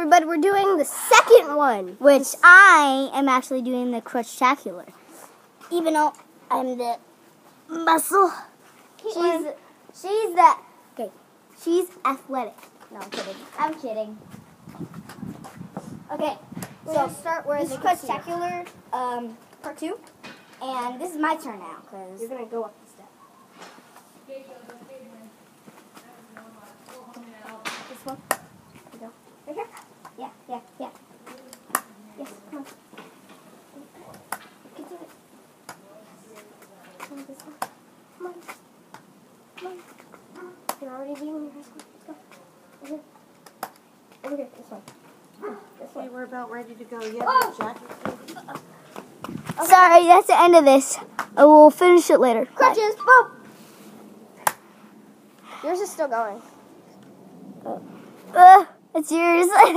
everybody, we're doing the second one. Which I am actually doing the crutch tacular. Even though I'm the muscle. She's athletic. No, I'm kidding. I'm kidding. Okay, So start where this the is crutch crutch tacular, part 2. And this is my turn now, because You're going to go up the step. this one. You go. Right here? Yeah. Yes, come on. You can do it. Come on, this one. Come on. You're already doing your high school. Let's go. Over here, this one. This one. Okay, we're about ready to go. You have your jacket? Okay. Sorry, that's the end of this. I will finish it later. Crutches, boom! Yours is still going. It's yours.